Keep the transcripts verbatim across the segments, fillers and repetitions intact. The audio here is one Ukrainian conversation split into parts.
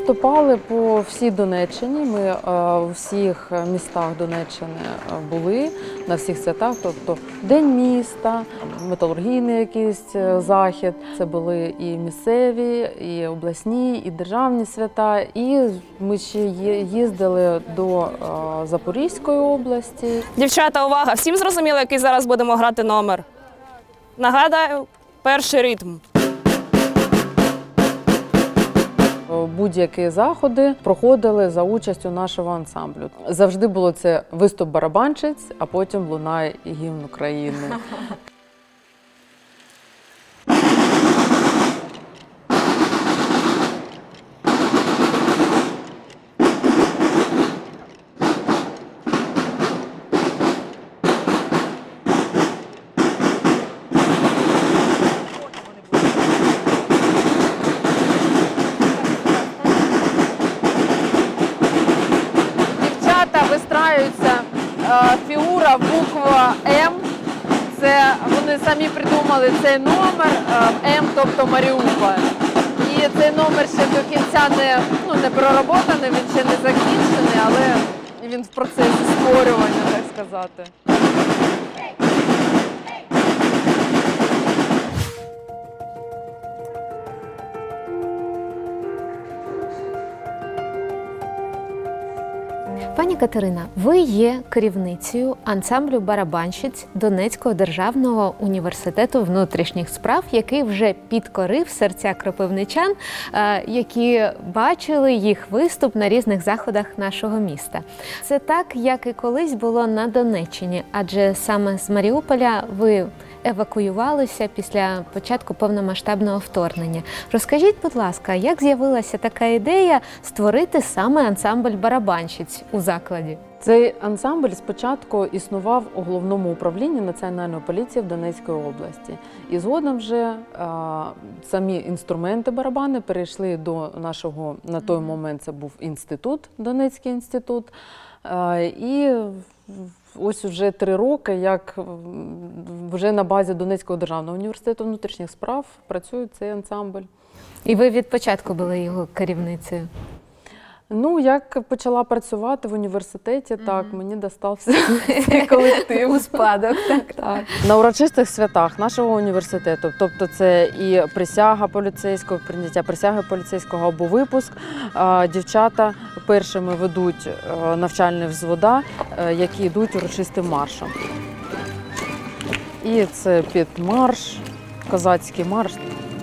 виступали по всій Донеччині. Ми у всіх містах Донеччини були, на всіх святах. Тобто День міста, металургійний якийсь захід. Це були і місцеві, і обласні, і державні свята. І ми ще їздили до Запорізької області. Дівчата, увага! Всім зрозуміло, який зараз будемо грати номер? Нагадаю, перший ритм. Будь-які заходи проходили за участю нашого ансамблю. Завжди було це виступ барабанщиць, а потім лунає гімн України. Вистраюється фігура, буква М. Це вони самі придумали цей номер М, тобто Маріуполь. І цей номер ще до кінця не, ну, не проработаний, він ще не закінчений, але він в процесі створювання, так сказати. Пані Катерина, ви є керівницею ансамблю барабанщиць Донецького державного університету внутрішніх справ, який вже підкорив серця кропивничан, які бачили їх виступ на різних заходах нашого міста. Це так, як і колись було на Донеччині, адже саме з Маріуполя ви евакуювалися після початку повномасштабного вторгнення. Розкажіть, будь ласка, як з'явилася така ідея створити саме ансамбль барабанщиць у закладі? Цей ансамбль спочатку існував у Головному управлінні Національної поліції в Донецькій області. І згодом вже а, самі інструменти барабани перейшли до нашого, на той момент це був інститут, Донецький інститут. А, і ось вже три роки, як вже на базі Донецького державного університету внутрішніх справ працює цей ансамбль. І ви від початку були його керівницею? Ну, як почала працювати в університеті, mm-hmm. так, мені достався цей колектив. У спадок, так. так. На урочистих святах нашого університету, тобто це і присяга поліцейського, прийняття присяги поліцейського або випуск, дівчата першими ведуть навчальні взвода, які йдуть урочистим маршем. І це під марш, козацький марш.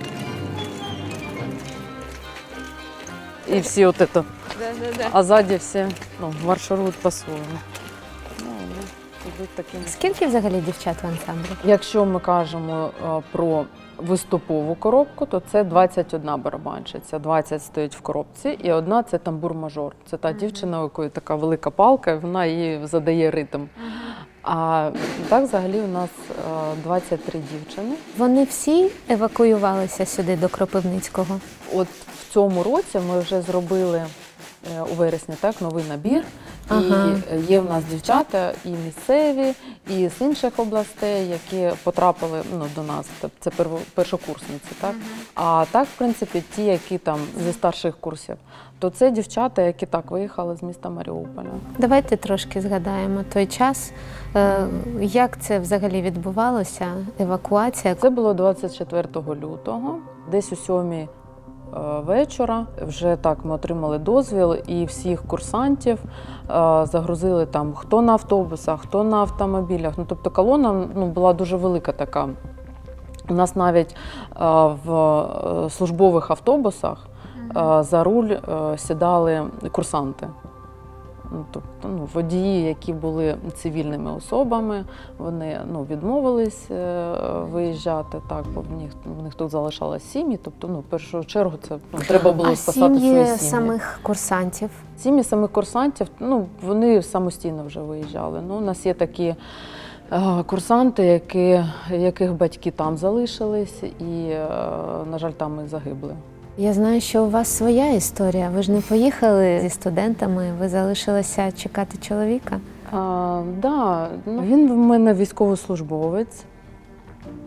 І всі от це. Да, да, да. А ззаді всі, ну, марширують по-своєму. Ну, таким... Скільки взагалі дівчат в ансамблі? Якщо ми кажемо а, про виступову коробку, то це двадцять одна барабанщиця. двадцять стоїть в коробці і одна – це тамбур-мажор. Це та uh-huh. дівчина, у якої така велика палка, і вона їй задає ритм. Uh-huh. А так взагалі у нас двадцять три дівчини. Вони всі евакуювалися сюди, до Кропивницького? От в цьому році ми вже зробили у вересні так, новий набір. Ага. І є в нас дівчата і місцеві, і з інших областей, які потрапили ну, до нас. Це першокурсниці. Так? Ага. А так, в принципі, ті, які там зі старших курсів, то це дівчата, які так виїхали з міста Маріуполя. Давайте трошки згадаємо той час. Як це взагалі відбувалося, евакуація? Це було двадцять четвертого лютого, десь у сьомій вечора. Вже так ми отримали дозвіл і всіх курсантів загрузили там хто на автобусах, хто на автомобілях. Ну, тобто колона ну, була дуже велика така. У нас навіть в службових автобусах за руль сідали курсанти. Тобто, ну, водії, які були цивільними особами, вони ну, відмовились виїжджати, так, бо в них, в них тут залишалось сім'ї, тобто, ну, в першу чергу це ну, треба було а спасати свої сім'ї. А сім'ї самих курсантів? Сім'ї самих курсантів, ну, вони самостійно вже виїжджали. Ну, у нас є такі е, курсанти, які, яких батьки там залишились і, е, на жаль, там і загибли. Я знаю, що у вас своя історія. Ви ж не поїхали зі студентами, ви залишилися чекати чоловіка? Так, да. Він в мене військовослужбовець.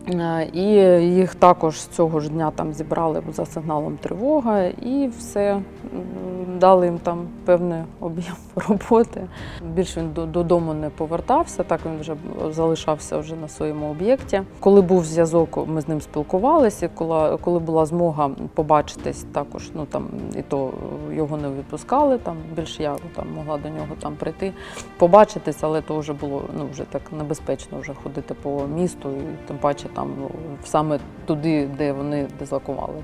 І їх також з цього ж дня там зібрали за сигналом тривога і все, дали їм там певний об'єм роботи. Більше він додому не повертався, так він вже залишався вже на своєму об'єкті. Коли був зв'язок, ми з ним спілкувалися, коли, коли була змога побачитись також, ну там і то його не відпускали, там більше я там могла до нього там прийти, побачитись, але то вже було ну вже так небезпечно вже ходити по місту і тим паче там саме туди, де вони дислокувались.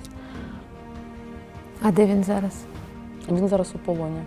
А де він зараз? Він зараз у полоні.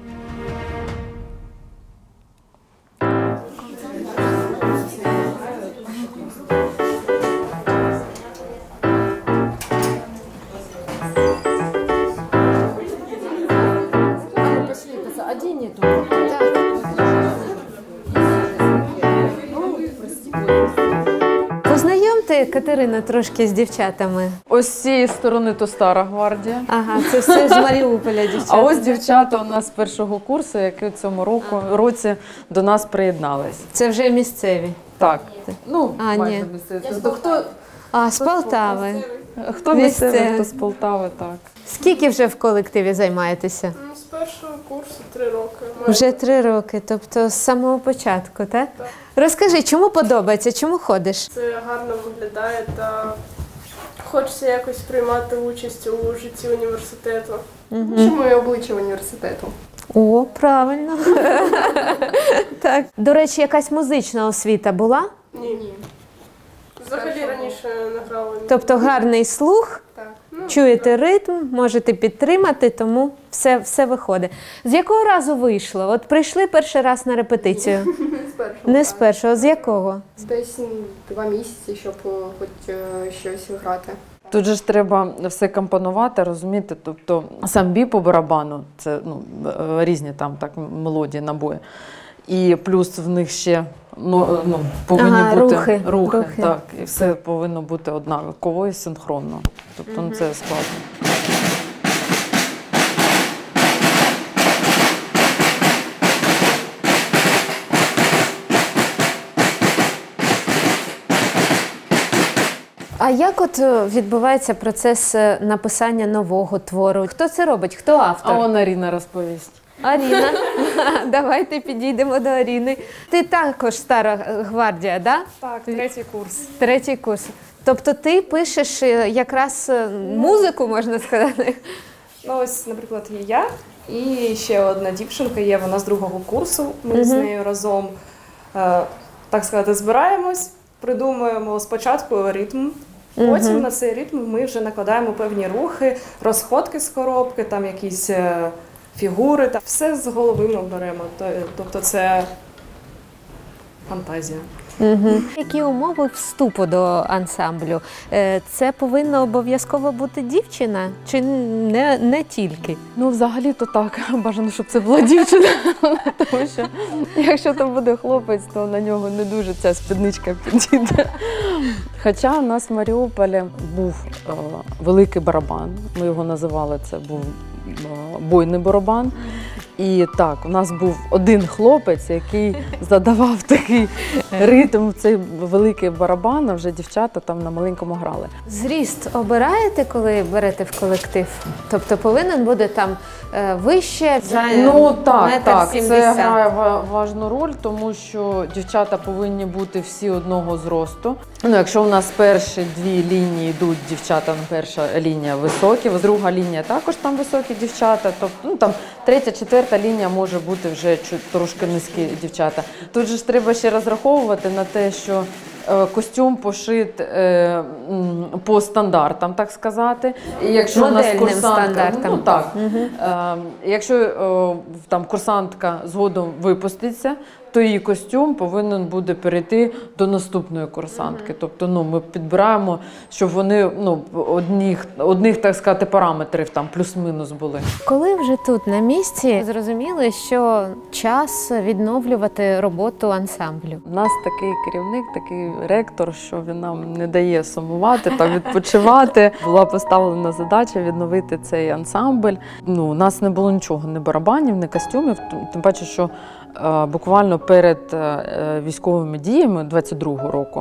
Познайомте Катерину трошки з дівчатами. Ось з цієї сторони то стара гвардія. Ага, це все з Маріуполя дівчата. А ось дівчата у нас з першого курсу, які в цьому року, році до нас приєднались. Це вже місцеві? Так. Ну, А, майже ні. місцеві. Тобто, хто, А, з Полтави. хто Місцеві. місцевий, хто з Полтави, так. Скільки вже в колективі займаєтеся? Ну, з першого курсу три роки. Вже три роки, тобто з самого початку, так? Так. Розкажи, чому подобається, чому ходиш? Це гарно виглядає та хочеться якось приймати участь у житті університету. Чому і обличчя університету? О, правильно. Так. До речі, якась музична освіта була? Ні. Ні. Взагалі раніше не грала. ні. Тобто гарний слух, Так. Ну, чуєте ритм, можете підтримати, тому все, все виходить. З якого разу вийшло? От прийшли перший раз на репетицію? Не з першого. Не з першого. З якого? Десь два місяці, щоб е, хоч е, щось грати. Тут же ж треба все компонувати, розумієте, тобто сам бій по барабану, це ну, різні там так мелодії, набої. І плюс в них ще ну, ну, повинні Ага, бути рухи, рухи, рухи. так, і все повинно бути однаково і синхронно. Тобто ну, це складно. А як от е, відбувається процес е, написання нового твору? Хто це робить? Хто автор? А он Аріна розповість. Аріна. Давайте підійдемо до Аріни. Ти також стара гвардія, да? Так, третій курс. Третій курс. Тобто ти пишеш е, якраз е, музику, можна сказати? Ну ось, наприклад, є я і ще одна дівчинка є, вона з другого курсу. Ми з нею разом, е, так сказати, збираємось, придумуємо спочатку ритм, потім на цей ритм ми вже накладаємо певні рухи, розходки з коробки, там якісь е, фігури, та все з голови ми беремо. Тобто це фантазія. Угу. Які умови вступу до ансамблю? Е, Це повинна обов'язково бути дівчина чи не, не тільки? Ну, взагалі-то так, бажано, щоб це була дівчина, тому що якщо там буде хлопець, то на нього не дуже ця спідничка підійде. Хоча у нас в Маріуполі був е, великий барабан, ми його називали, це був е, бойний барабан. І так, у нас був один хлопець, який задавав такий ритм в цей великий барабан, а вже дівчата там на маленькому грали. Зріст обираєте, коли берете в колектив? Тобто повинен бути там е, вище за Ну так, метр так, це сімдесят. грає ва- важну роль, тому що дівчата повинні бути всі одного зросту. Ну, якщо у нас перші дві лінії йдуть дівчата, ну, перша лінія високі, друга лінія також там високі дівчата, тобто ну, там третя, четверта лінія може бути вже чуть трошки низькі дівчата. Тут же ж треба ще розраховувати на те, що е, костюм пошит е, м, по стандартам, так сказати. І якщо у нас Модельним курсантка, стандартам. ну так, е, якщо е, там курсантка згодом випуститься, то її костюм повинен буде перейти до наступної курсантки. Тобто, ну, ми підбираємо, щоб вони ну, одних, одних, так сказати, параметрів там плюс-мінус були. Коли вже тут на місці зрозуміли, що час відновлювати роботу ансамблю? У нас такий керівник, такий ректор, що він нам не дає сумувати та відпочивати. Була поставлена задача відновити цей ансамбль. Ну, у нас не було нічого, ні барабанів, ні костюмів. Тим паче, що е, буквально перед е, військовими діями двадцять другого року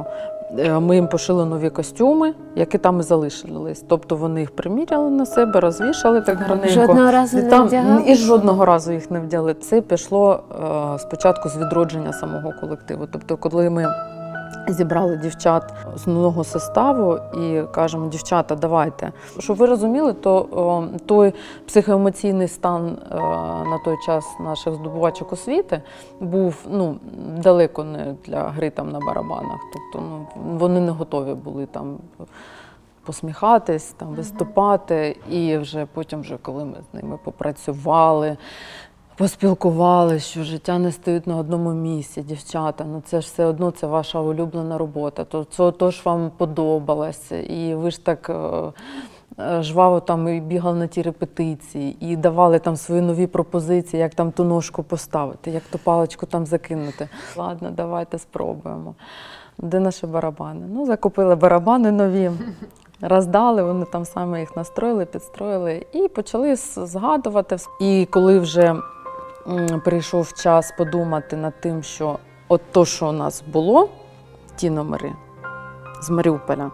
Ми їм пошили нові костюми, які там і залишились. Тобто вони їх приміряли на себе, розвішали так гарненько. Жодного разу І не там, вдягали? І жодного разу їх не вдягли. Це пішло е, спочатку з відродження самого колективу. Тобто, коли ми зібрали дівчат з нового составу і кажемо, дівчата, давайте. Щоб ви розуміли, то о, той психоемоційний стан о, на той час наших здобувачок освіти був ну, далеко не для гри там на барабанах. Тобто ну, вони не готові були там посміхатись, там, виступати. І вже потім, вже, коли ми з ними попрацювали, поспілкувалися, що життя не стоїть на одному місці, дівчата, ну це ж все одно, це ваша улюблена робота, то, то, то ж вам подобалося, і ви ж так е, жваво там і бігали на ті репетиції, і давали там свої нові пропозиції, як там ту ножку поставити, як ту паличку там закинути. Ладно, давайте спробуємо. Де наші барабани? Ну, закупили барабани нові. Роздали, вони там саме їх настроїли, підстроїли і почали згадувати. І коли вже прийшов час подумати над тим, що от то, що у нас було, ті номери з Маріуполя,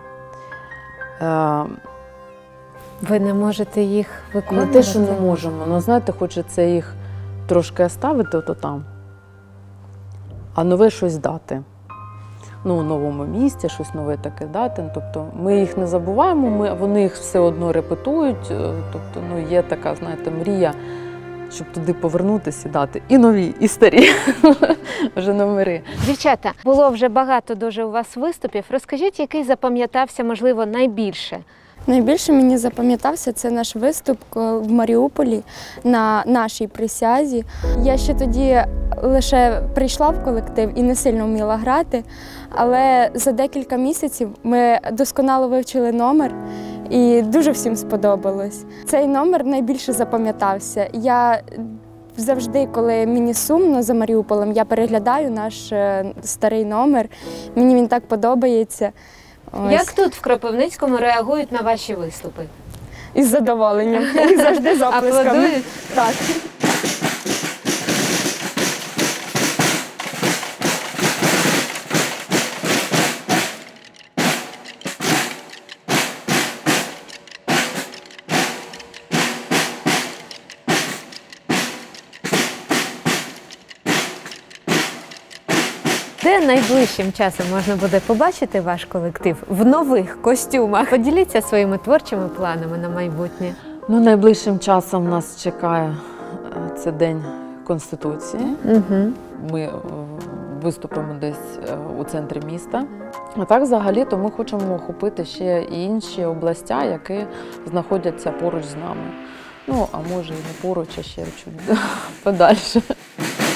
е, Ви не можете їх виконувати? не те, що не можемо, але, знаєте, хочеться їх трошки оставити ото там, а нове щось дати. Ну, у новому місці, щось нове таке дати. Тобто ми їх не забуваємо, ми, вони їх все одно репетують. Тобто, ну, є така, знаєте, мрія, щоб туди повернутися і дати і нові, і старі вже номери. Дівчата, було вже багато дуже у вас виступів. Розкажіть, який запам'ятався, можливо, найбільше? Найбільше мені запам'ятався це наш виступ в Маріуполі на нашій присязі. Я ще тоді лише прийшла в колектив і не сильно вміла грати, але за декілька місяців ми досконало вивчили номер і дуже всім сподобалось. Цей номер найбільше запам'ятався. Я завжди, коли мені сумно за Маріуполем, я переглядаю наш старий номер, мені він так подобається. Ось. Як тут в Кропивницькому реагують на ваші виступи? Із задоволенням. І завжди з оплесками. Аплодують? Так. Де найближчим часом можна буде побачити ваш колектив в нових костюмах? Поділіться своїми творчими планами на майбутнє. Ну, найближчим часом нас чекає е, це День Конституції. Угу. Ми е, виступимо десь е, у центрі міста. А так, взагалі-то ми хочемо охопити ще і інші області, які знаходяться поруч з нами. Ну, а може і не поруч, а ще чуть подальше.